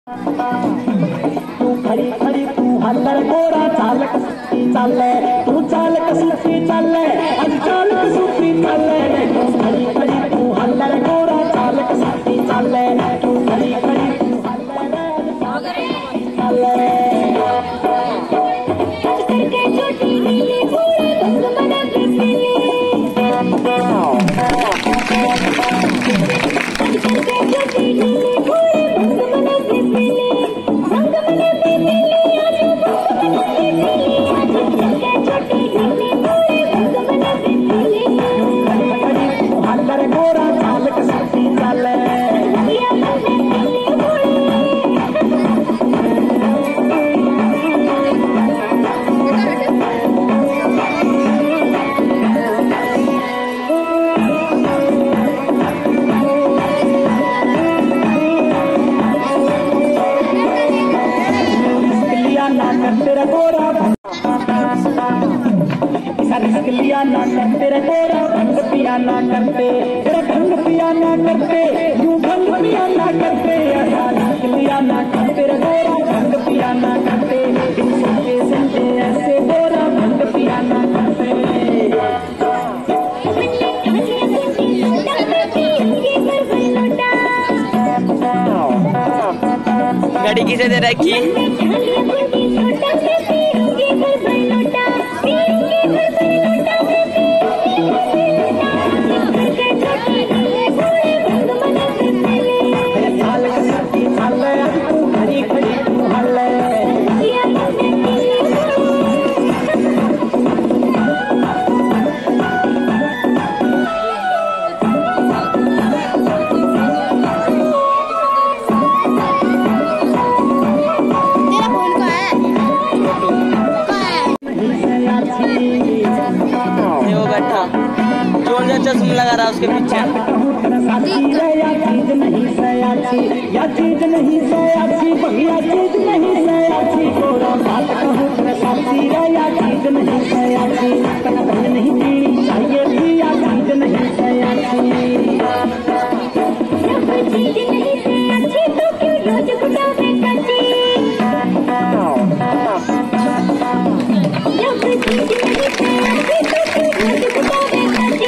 तू खड़ी खड़ी तू हल्लर गोरा चालक चाले तू चालक सूफी चाले आज चालक सूफी चाले तू खड़ी खड़ी तू हल्लर गोरा चालक सूफी चाले तू खड़ी खड़ी तू हल्लर चाले करके छोटी नीली पूरे रंग बने पीले करके छोटी नीली पूरे रंग बने पीले रंग बने पीले आज रंग बने पीले करके छोटी नीली पूरे रंग बने पीले हल्लर गोरा चालक सूफी चाले तेरा गोरा रिस्क लिया ना कर तेरा गोरा भंग पिया ना करते तेरा भंग पिया ना करते यूं भंग पिया ना करते ऐसा रिस्क लिया ना कर तेरा गोरा भंग पिया ना करते संजय संजय ऐसे गोरा भंग पिया ना करते गाड़ी किसे दे रखी चश्मा लगा रहा उसके पीछे या चीज नहीं सयाची बढ़िया चीज नहीं सयाची गोरा बात कहूँ साची या चीज नहीं सयाची कनक नहीं पीनी चाहिए थी या चीज नहीं सयाची चीज नहीं सयाची तो क्यों रोज गुटावे कच्ची चीज नहीं सयाची तो क्यों रोज गुटावे कच्ची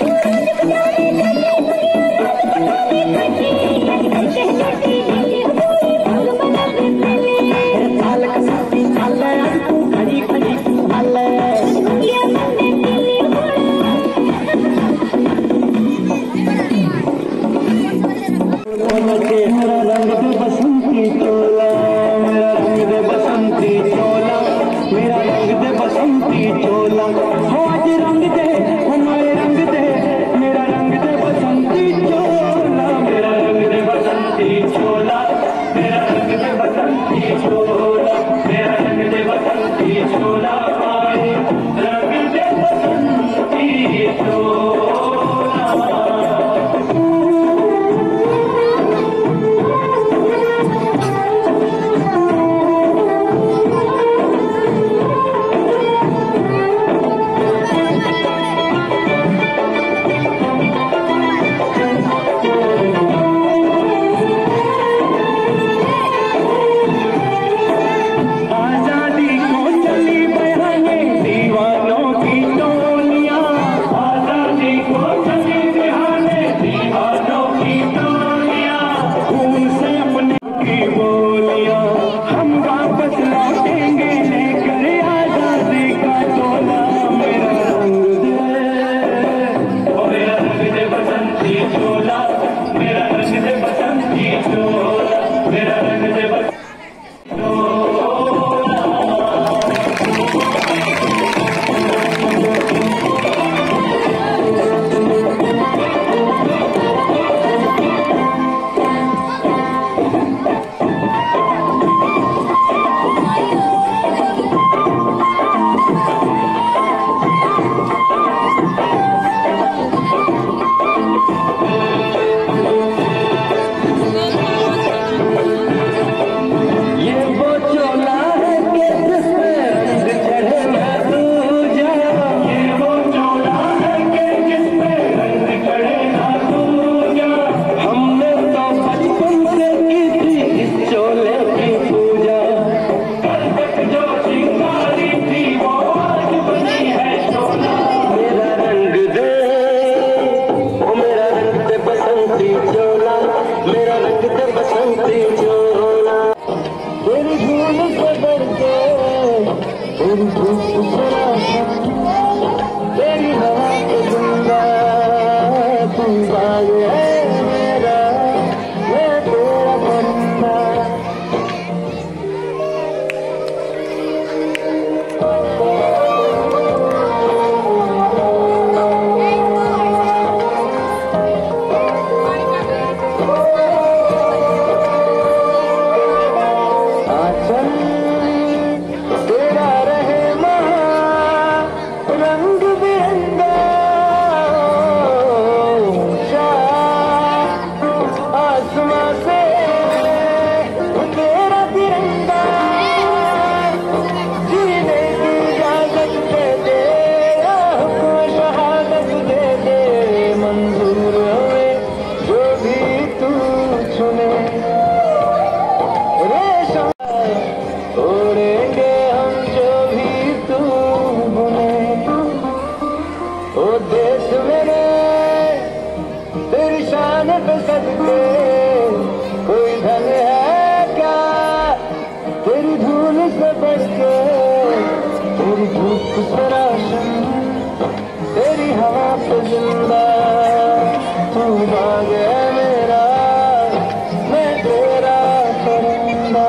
बसंती चोला मेरा रंग दे बसंती चोला मेरा रंग दे बसंती चोला हो आज रंग दे हमारे रंग दे मेरा रंग दे बसंती चोला मेरा रंग दे बसंती चोला मेरा रंग दे बसंती चोला मेरा रंग दे बसंती चोला रंग दे बसंती चोला तेरी धूप तेरी हवा के जिंदा तू बाग है मेरा, मैं तेरा बंदा। कोई धन है क्या तेरी धूल से बढ़ के, तेरी धूप से रोशन तेरी हवा पे जिंदा तू बाग है मेरा, मैं तेरा परिंदा।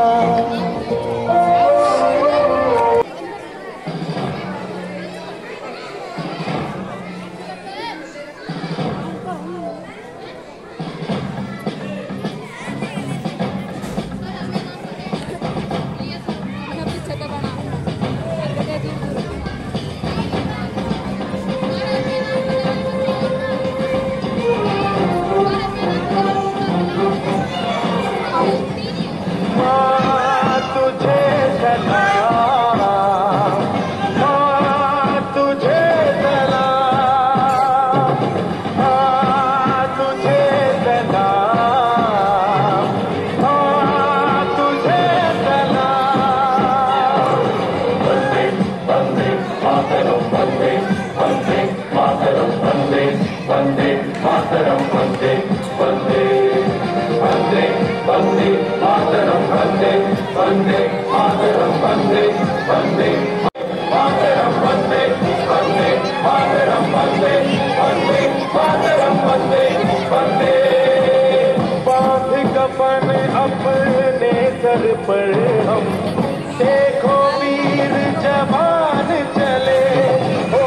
कफन अपने सर पर हम देखो वीर जवान चले, ओ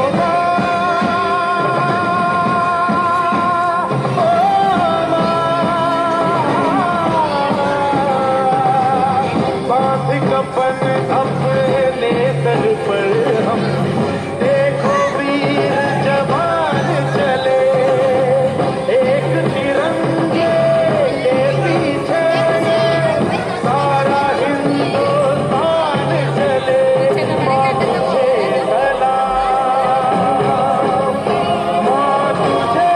बांध कफन अपने सर पर हम देखो वीर जवान चले, एक तिरंगे के पीछे सारा हिंदुस्तान चले। माँ तुझे सलाम, माँ तुझे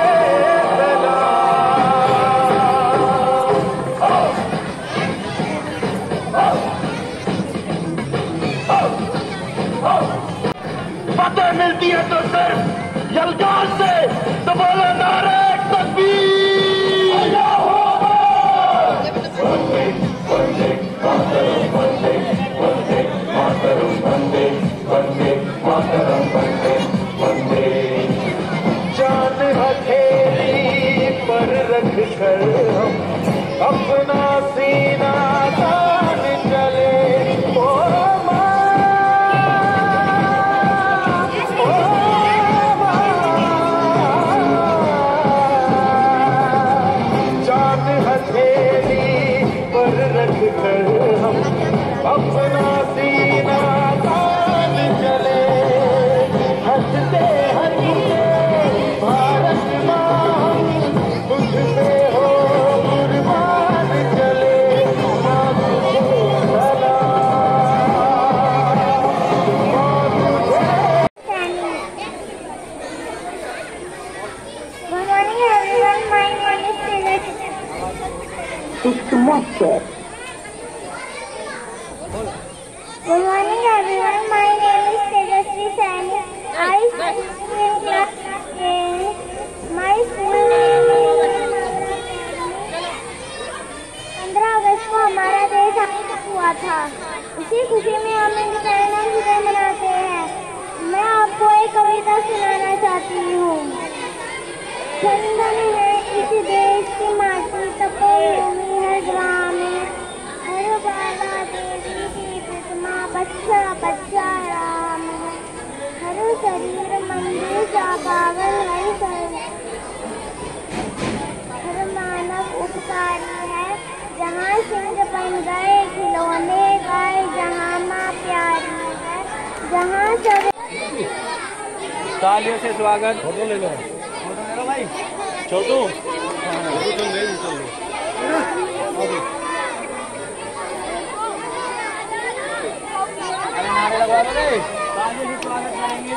सलाम। फतेह मिलती है तो सिर्फ यलगार से, तो बोलो नारे तकबीर। जान हथेली पर रख कर हम अपना सीना तान चले, ओ हथेली पर रख कर हम अपना सीना तान चले, हंसते हंसते भारत माँ तुझ पे हो कुर्बान चले। माँ तुझे सलाम, माँ तुझे। It's Mustard. Good morning everyone, my name is Tejasvi Saini. I study in class 10. My school name is 15 अगस्त को हमारा देश आज़ाद हुआ था। इसी खुशी में हम इंडिपेंडेंस डे मनाते हैं। मैं आपको एक कविता सुनाना चाहती हूँ। चंदन है इस देश की माटी, तपोभूमि हर ग्राम में, हर बाला देवी की प्रतिमा, बच्चा बच्चा राम है, हर शरीर मंदिर सा पावन, हर मानव उपकारी है, जहाँ सिंह बन गए खिलौने गाए, जहाँ माँ प्यारी है, जहाँ सब। तालियों से स्वागत। फोटो ले लो भाई। छोटू चल नारे लगवा दो रे। तालियों से स्वागत करेंगे।